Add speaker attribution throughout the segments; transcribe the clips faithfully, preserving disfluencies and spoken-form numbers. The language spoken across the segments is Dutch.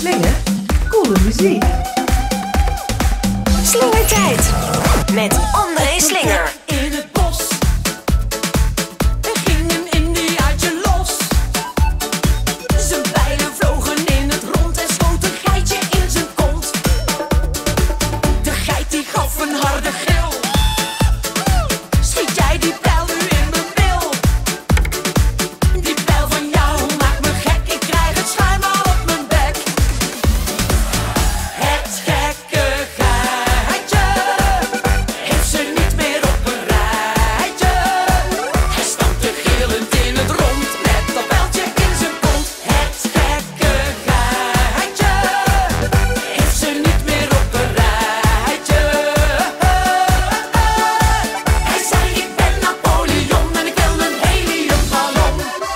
Speaker 1: Slinger, coole muziek.
Speaker 2: Slingertijd met André Slinger.
Speaker 3: In het bos, er ging een Indiaatje los. Zijn pijlen vlogen in het rond en schoot een geitje in zijn kont. De geit die gaf een harde gil. Schiet jij die pijl nu in mijn bil? Die pijl van jou maakt me gek, ik krijg het schuim al op mijn bek. Het gekke geitje heeft ze niet meer op een rijtje. Hij stampte gillend in het rond met dat pijltje in zijn kont. Het gekke geitje heeft ze niet meer op een rijtje. Hij zei ik ben Napoleon en ik wil een heliumballon.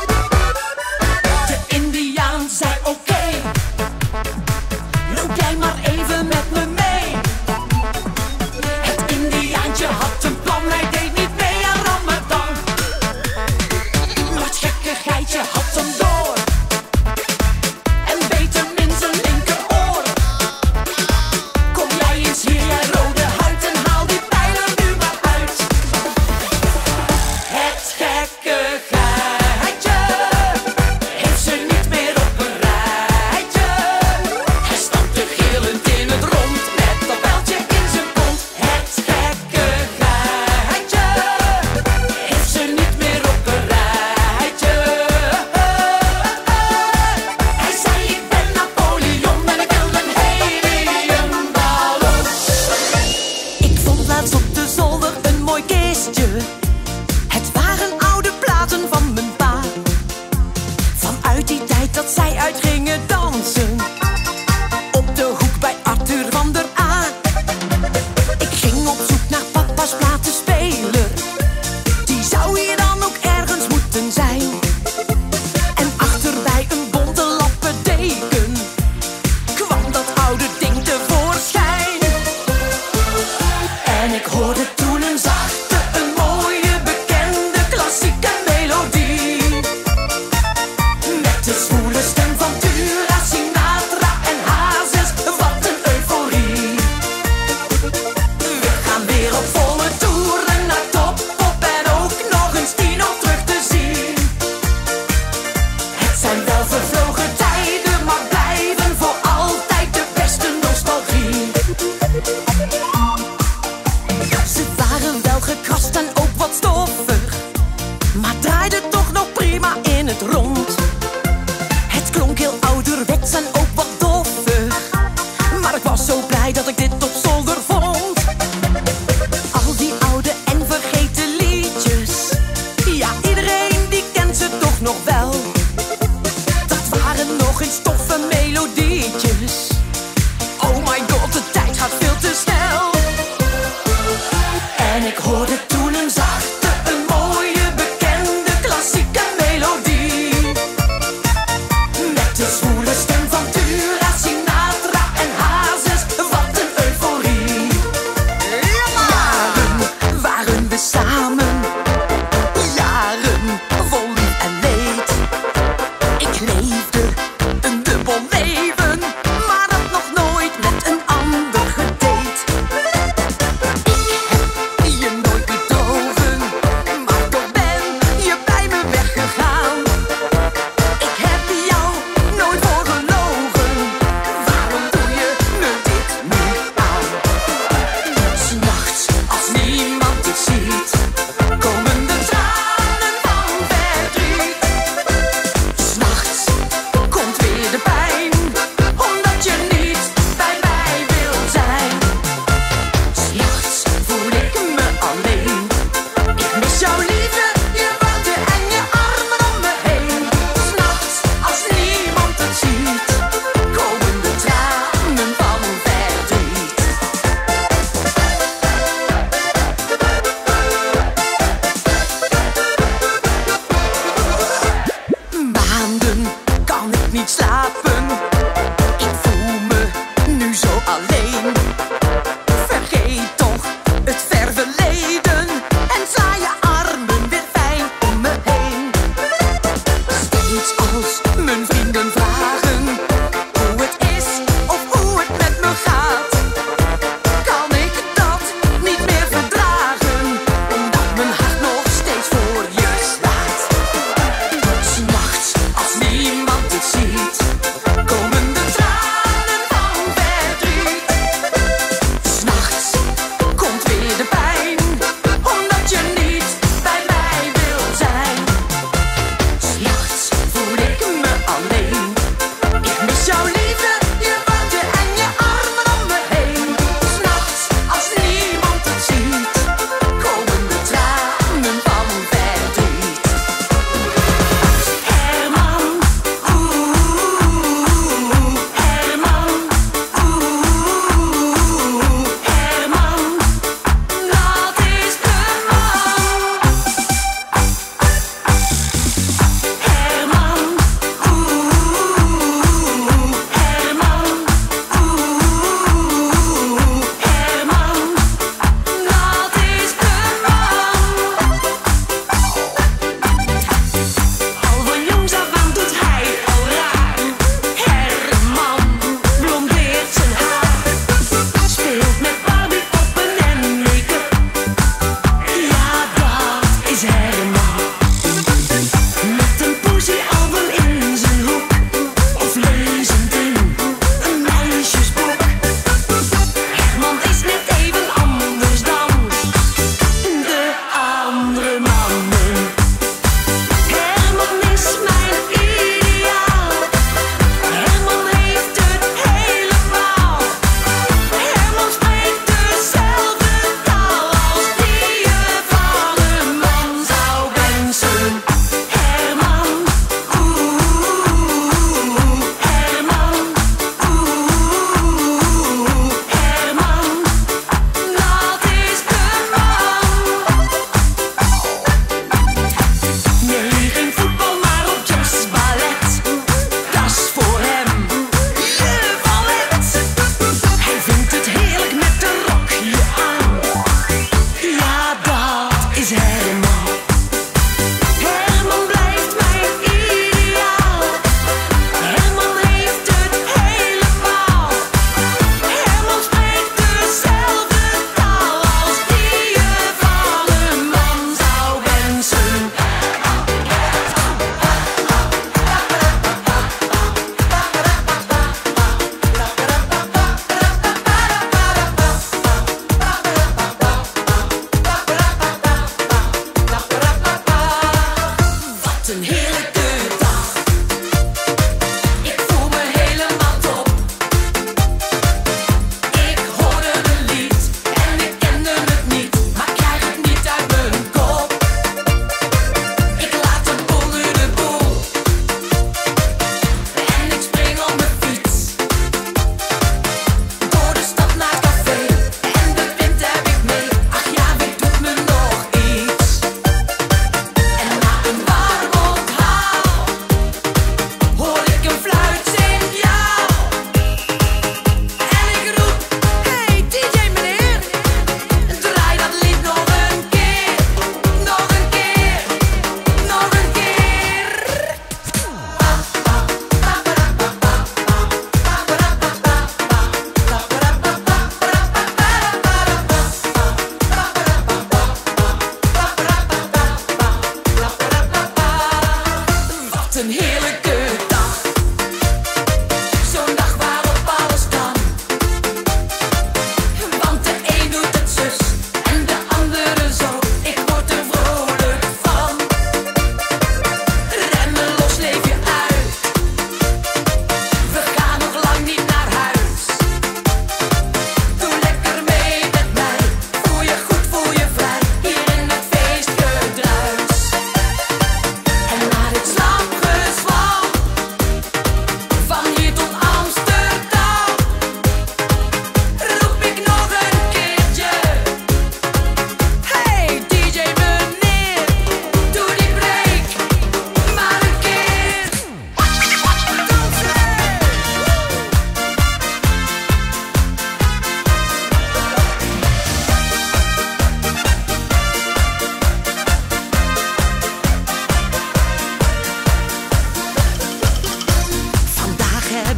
Speaker 3: De Indiaan zei oké, loop jij maar even met me mee. Het Indiaantje had een plan, hij deed niet mee aan Ramadan. Maar het gekke geitje had hem door en beet hem in zijn linkeroor. Kom jij eens hier, jij rode huid, en haal die pijlen nu maar uit. Het gekke geitje heeft ze niet meer op een rijtje. Hij stampte gillend in het rond met dat pijltje in zijn kont. Het gekke geitje heeft ze niet meer op een rijtje. Hij zei ik ben Napoleon en ik wil een heliumballon. Ik vond laatst op de zolder een mooi kistje. Het waren oude platen van mijn pa. Vanuit die tijd dat zij uitgingen dansen op de hoek bij Arthur van der A. Ik ging op zoek naar papa's platenspeler. Die zou hier dan ook ergens moeten zijn. En achter bij een bonte lappendeken kwam dat oude ding tevoorschijn. En ik hoorde toen een zachte, een mooie, bekende, klassieke melodie. Met de zwoele stem van Tura, Sinatra en Hazes, wat een euforie. We gaan weer op volle toeren naar top, pop en ook nog eens tien om terug te zien. Het zijn wel vervlogen tijden, maar blijven voor altijd de beste nostalgie. Ze waren wel gekrast en ook wat stoffig, maar draaiden toch nog prima in het rond. Het klonk heel ouderwets en ook wat doffig, maar ik was zo blij dat ik dit op zolder vond. Al die oude en vergeten liedjes, ja iedereen die kent ze toch nog wel. Dat waren nog eens toffe melodietjes. Oh my god, de tijd gaat veel te snel. En ik hoorde toen een zachte, een mooie, bekende, klassieke melodie. Met de zwoele stem van Tura, Sinatra en Hazes, wat een euforie. Jaren waren we samen, jaren vol lief en leed. Ik leefde een dubbel leven, maar had nog nooit met een ander gedate. Ik heb je nooit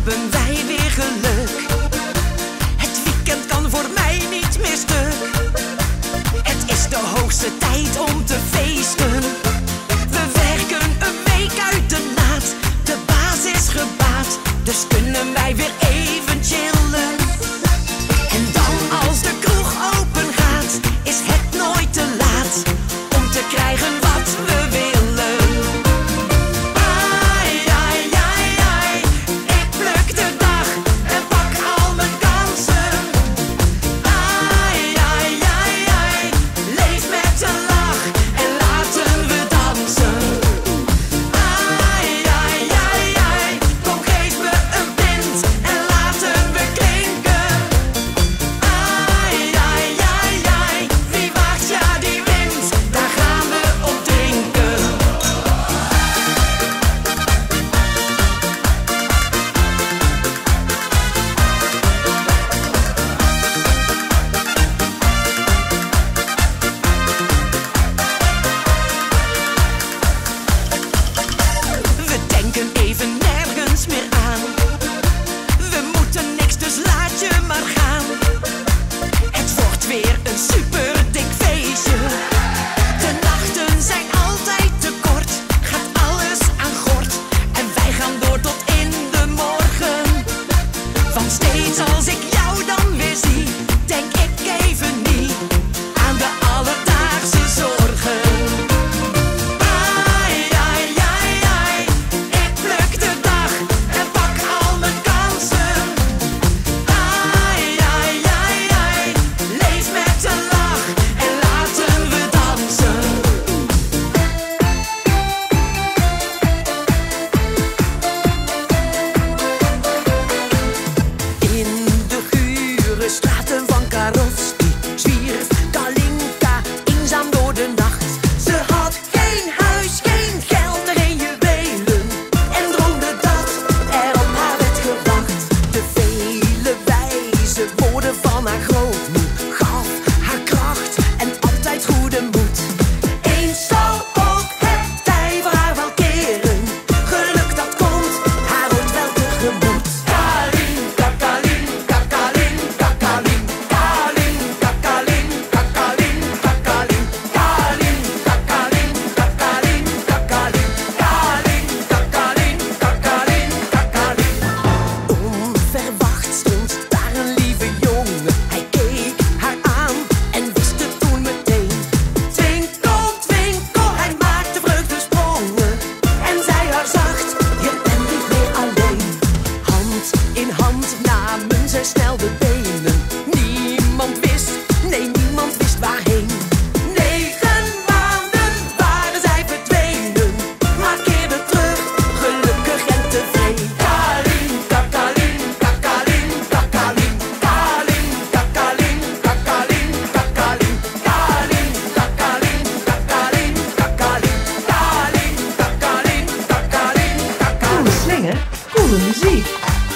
Speaker 3: hebben wij weer geluk. Het weekend kan voor mij niet meer stuk. Het is de hoogste tijd om te feesten. We werken een week uit de naad. De baas is gebaat, dus kunnen wij weer even chillen. En dan als de kroeg open gaat, is het nooit te laat om te krijgen wat we willen. Ai, ai, ai, ai, ik pluk de dag en pak al mijn kansen. Ai, ai, ai, ai, leef met een lach en laten we dansen. Ai, ai, ai, ai, kom geef me een pint en laten we klinken. Ai, ai, ai, ai, wie wacht, ja die wint, daar gaan we op drinken. We denken even nergens meer aan. We moeten niks, dus laat je maar gaan. Het wordt weer een super dik feestje. De nachten zijn altijd te kort, gaat alles aan gort. En wij gaan door tot in de morgen. Want steeds als ik jou dan weer zie, denk ik even niet aan de alledaagse zorgen. Ai, ai, ai, ai, ik pluk de dag en pak al mijn kansen. Ai, ai, ai, ai, leef met een lach en laten we dansen. In de gure straten van Karovski zwierf Kalinka eenzaam door de nacht. Ze had geen huis, geen geld en geen juwelen en droomde dat er op haar werd gewacht. De vele wijze woorden van haar grootmoed gaf haar kracht en altijd goede moed. Eens zal ook het tij voor haar wel keren. Geluk dat komt haar ooit wel tegemoet. Kalinka, Kalinka, Kalinka, Kalinka, Kalinka, Kalinka, Kalinka, Kalinka, Kalinka, Kalinka, Kalinka, Kalinka, Kalinka, Kalinka, Kalinka. Onverwacht stond daar een lieve jongen. Hij keek haar aan en wist het toen meteen. Twinkel, twinkel, hij maakte vreugdesprongen en zei haar zacht: je bent niet meer alleen. Hand in hand namen zij snel de benen. Niemand wist, nee niemand wist waarheen. Negen maanden waren zij verdwenen, maar keerden terug, gelukkig en tevreden. Kalinka, Kalinka, Kalinka, Kalinka, Kalinka, Kalinka, Kalinka, Kalinka, Kalinka, Kalinka, Kalinka, Kalinka, Kalinka, Kalinka, Kalinka.
Speaker 1: Coole slinger, coole muziek.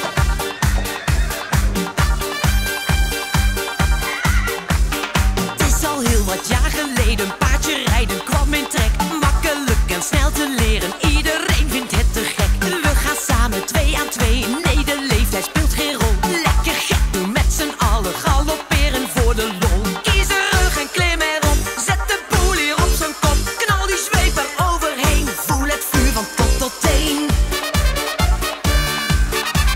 Speaker 3: Het is al heel wat jaar geleden, paardje rijden kwam in trek. Makkelijk en snel te leren, iedereen vindt het te gek. We gaan samen twee aan twee, nee de leeftijd speelt geen rol. Lekker gek doen met z'n allen, galopperen voor de lol. Kies een rug en klim erop, zet de boel hier op zijn kop. Knal die zweep er overheen, voel het vuur van top tot teen.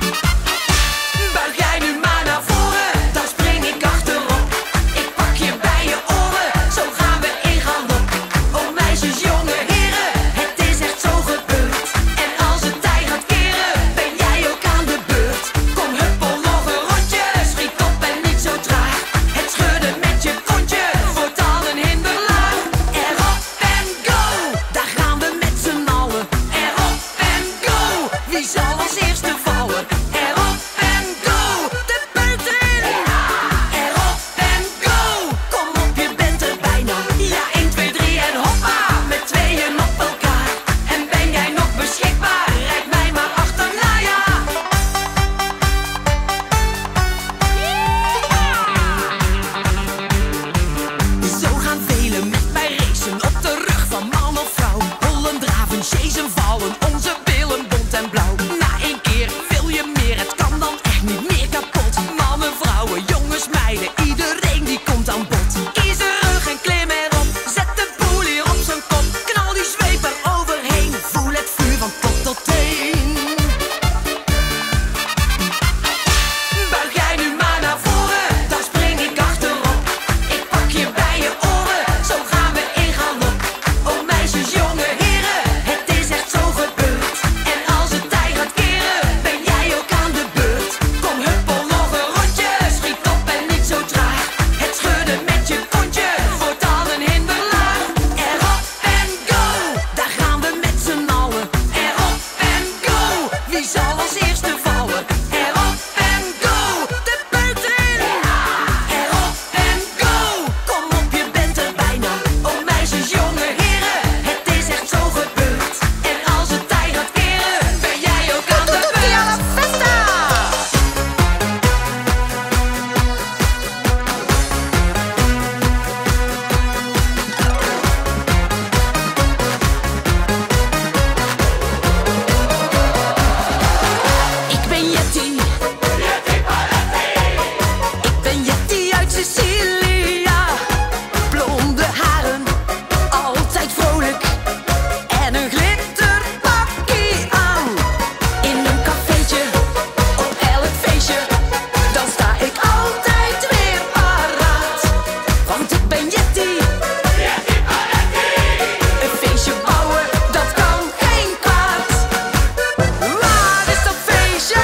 Speaker 3: wie zal als eerste vallen? Erop en go, de put in. Erop en go, kom op, je bent er bijna. Oh meisjes, jonge heren, het is echt zo gebeurd. En als het tij gaat keren, ben jij ook aan de beurt. Ik ben Jetty. Ik ben Jetty uit Sicilië. Blonde haren, altijd vrolijk. En een glitterpakkie aan. In een cafeetje, op elk feestje. Dan sta ik altijd weer paraat. Want ik ben Jetty. Een feestje bouwen, dat kan geen kwaad. Waar is dat feestje?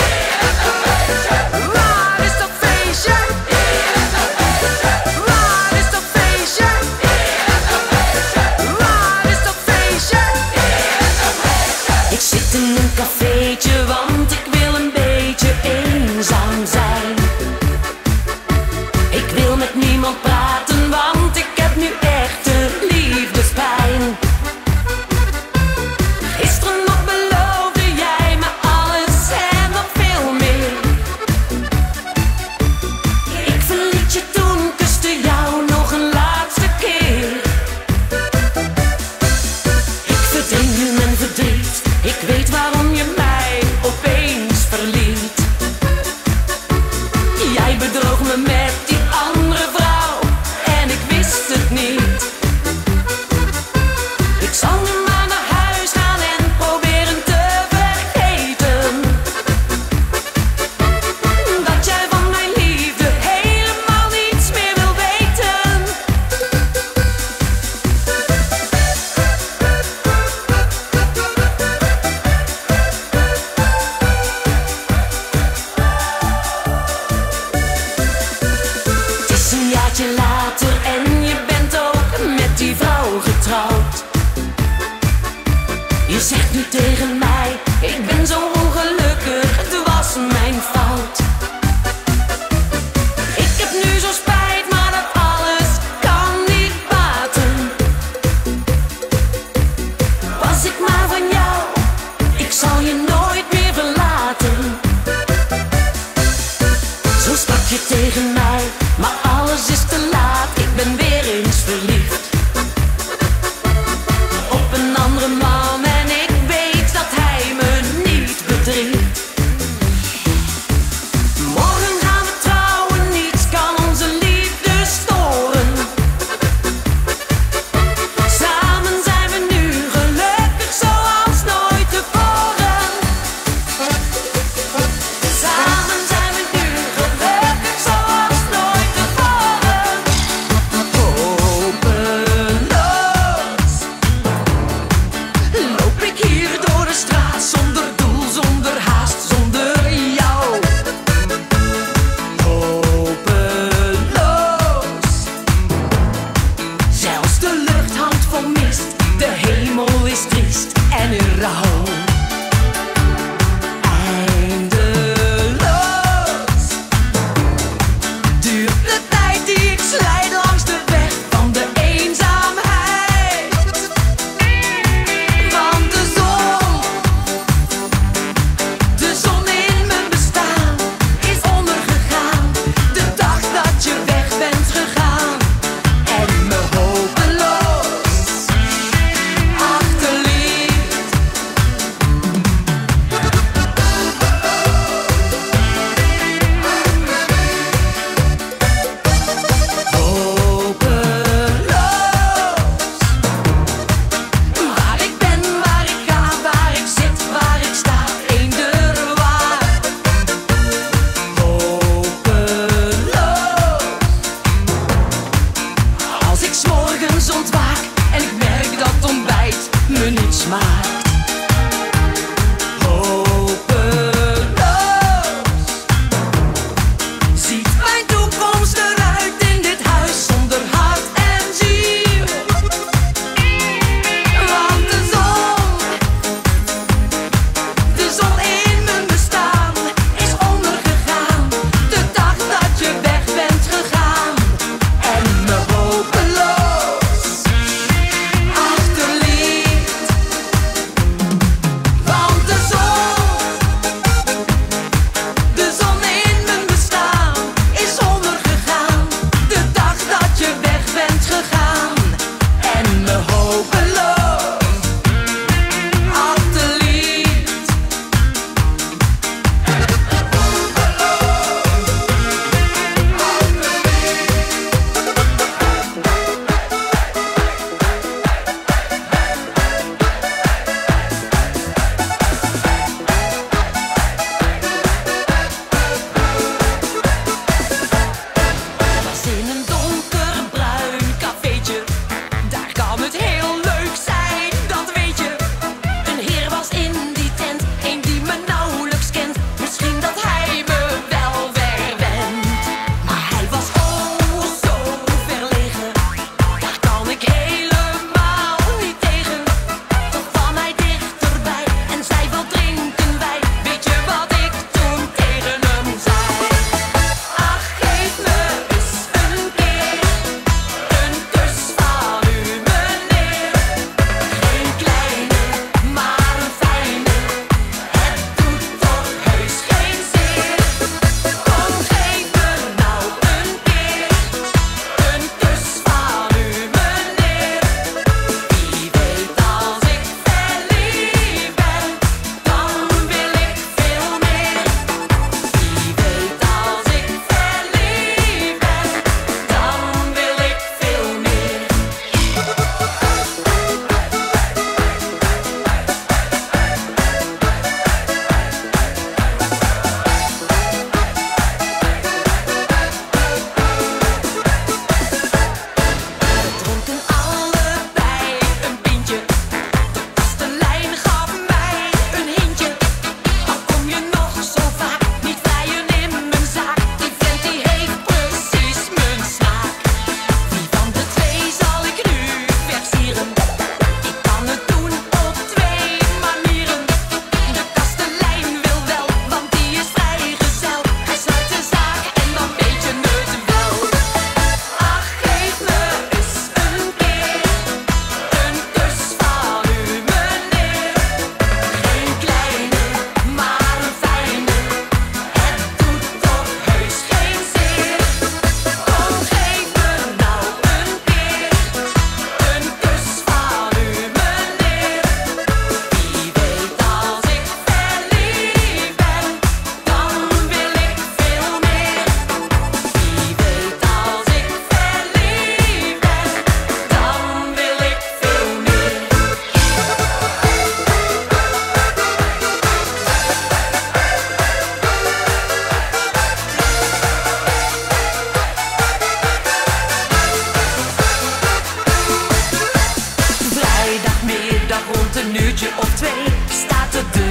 Speaker 3: Waar is dat feestje? Waar is dat feestje? Waar is dat feestje? Ik zit in een cafeetje, want ik wil een beetje eenzaam zijn. Ik wil met niemand praten, want ik heb nu echte liefdespijn. Gisteren nog beloofde jij me alles en nog veel meer. Ik verliet je toen, kuste jou nog een laatste keer. Ik verdring nu mijn verdriet, ik weet waarom je mij opeens verliet. Jij bedroog me met die andere vrouw en ik wist het niet. Ik zal nu maar naar huis gaan en proberen te vergeten dat jij van mijn liefde helemaal niets meer wil weten.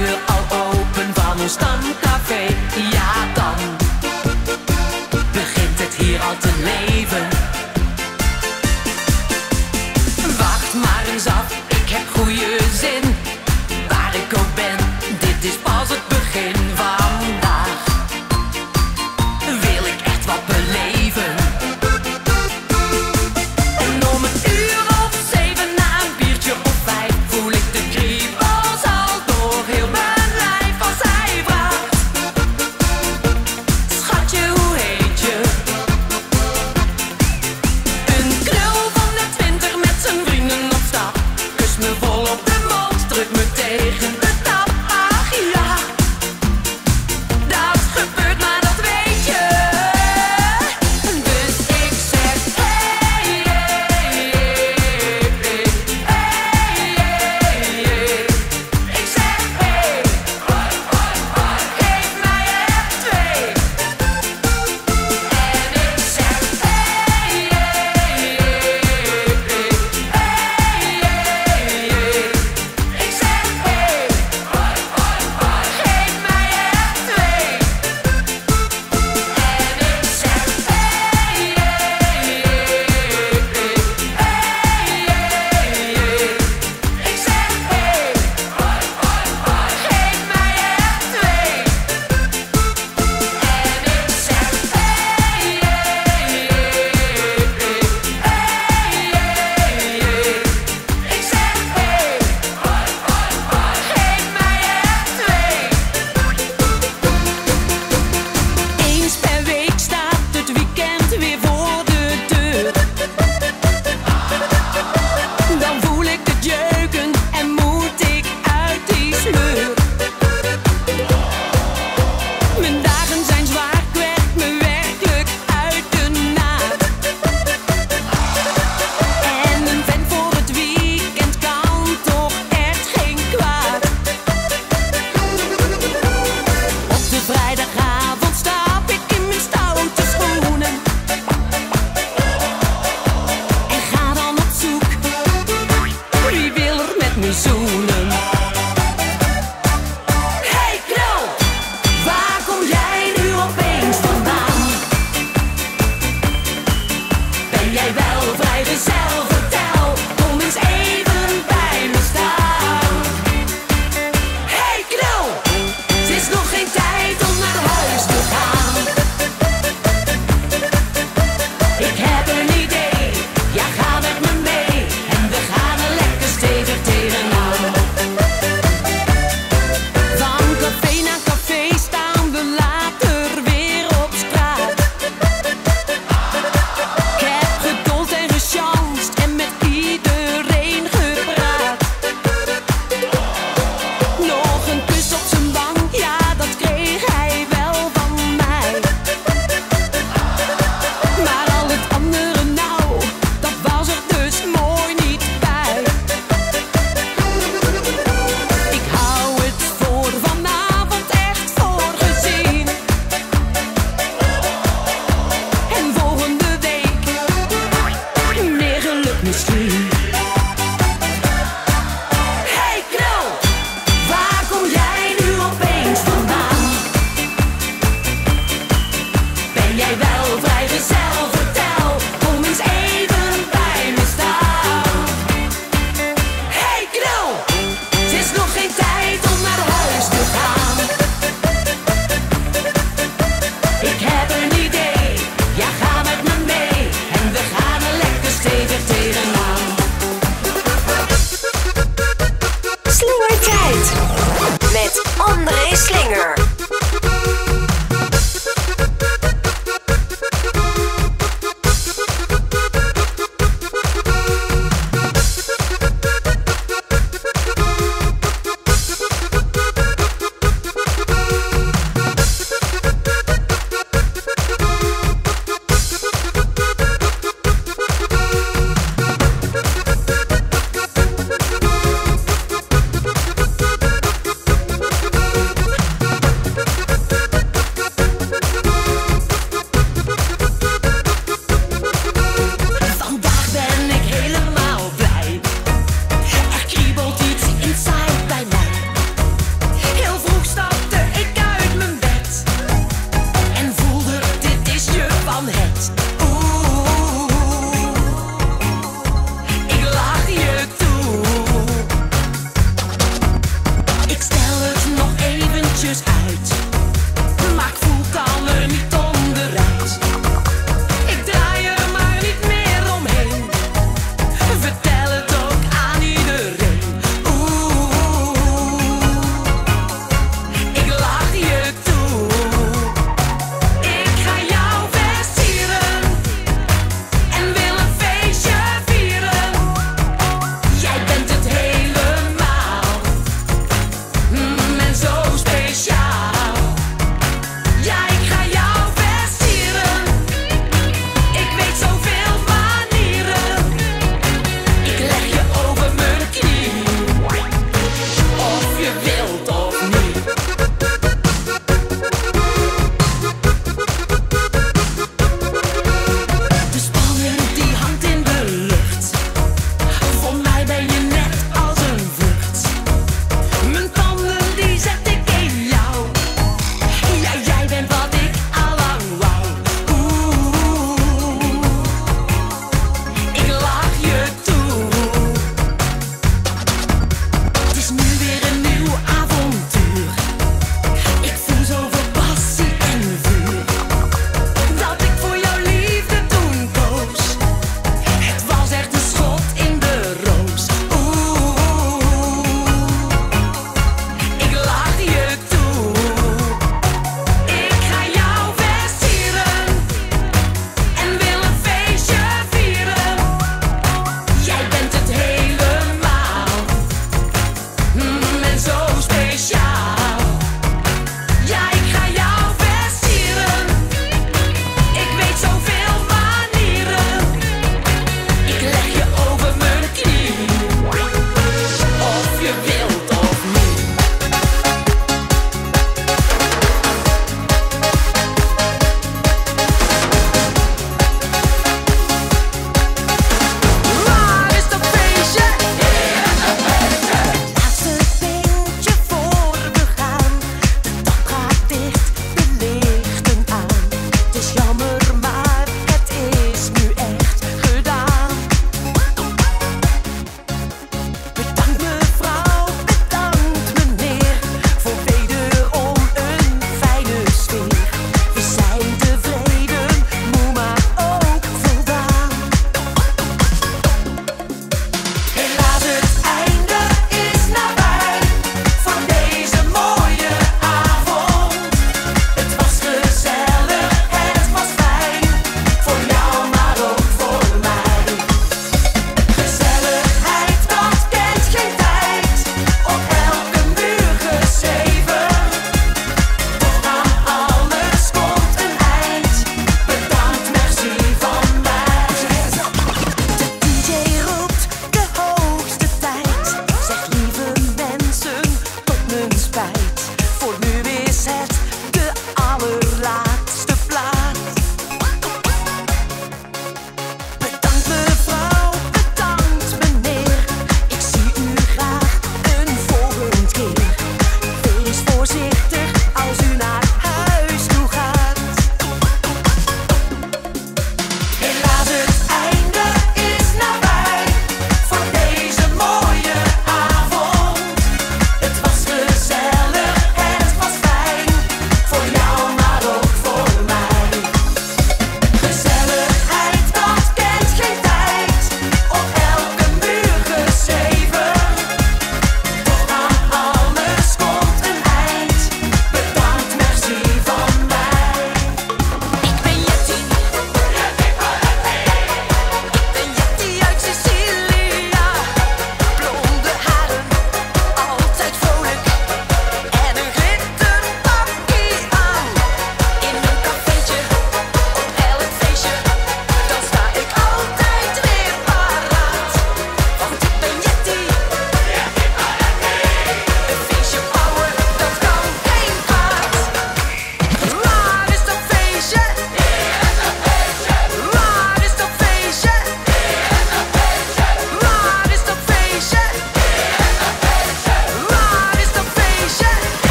Speaker 3: deur al open van ons stamcafé. Ja, dan begint het hier al te leven.